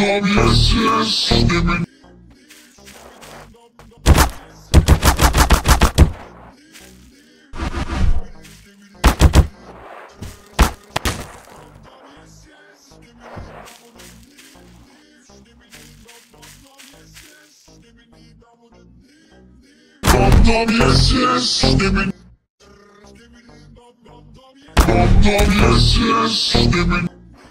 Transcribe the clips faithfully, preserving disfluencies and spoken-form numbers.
dum yes yes, skibidi. Dum dum yes yes, skibidi. Dum dum yes yes, skibidi.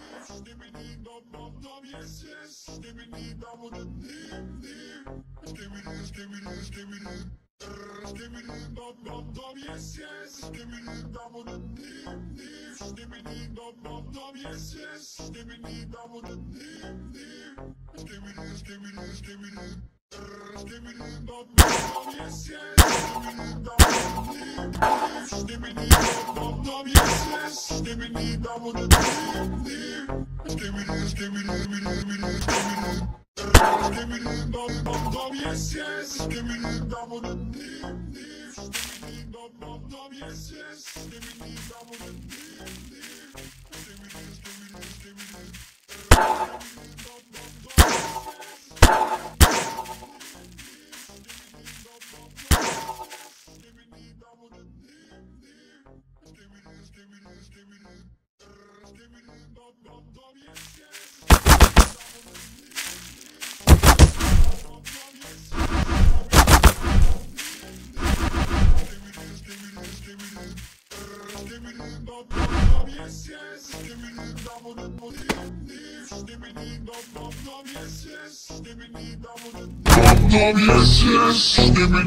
Dum dum yes yes, skibidi.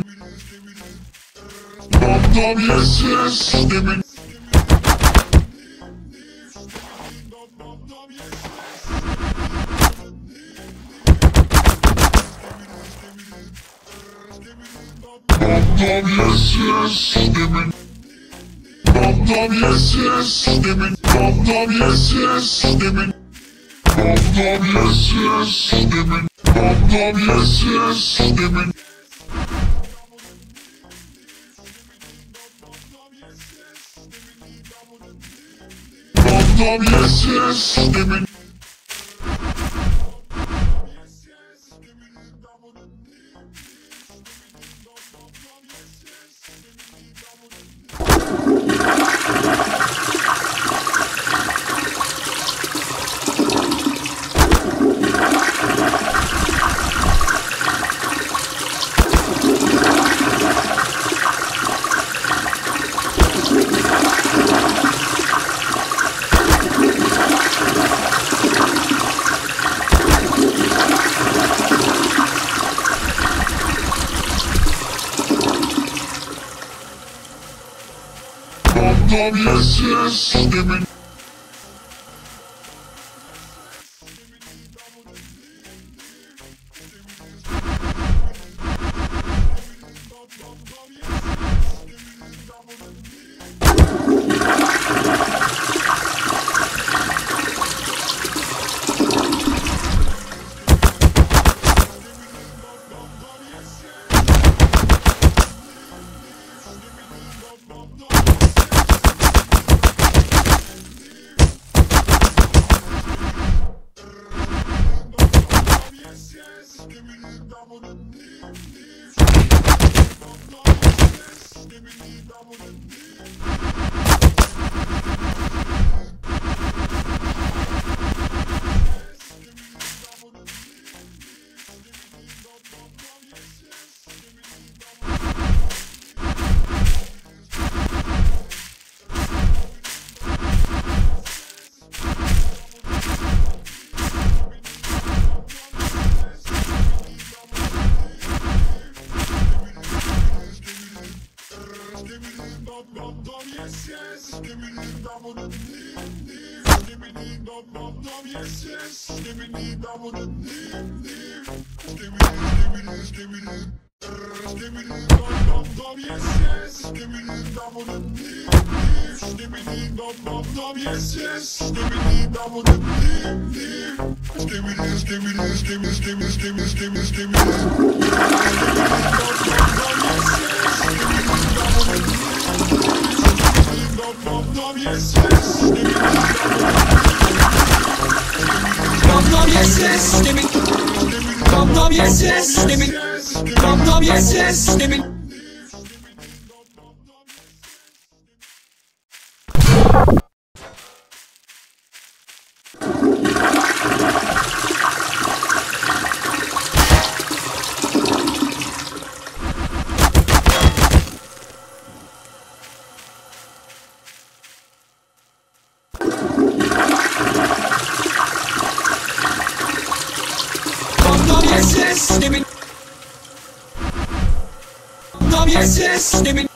Dum dum yes yes, skibidi. Dum dum yes yes, skibidi. Dum dum yes yes, skibidi. Dum dum yes yes, skibidi. Dum dum yes yes, skibidi. Dum dum yes yes, skibidi. Dum dum yes yes, skibidi. Dum dum yes yes, skibidi. Dom yes yes demin. Dom dom yes yes demin. Dom dom yes yes demin. Yes, yes, demin. Dom yes, yes, demin.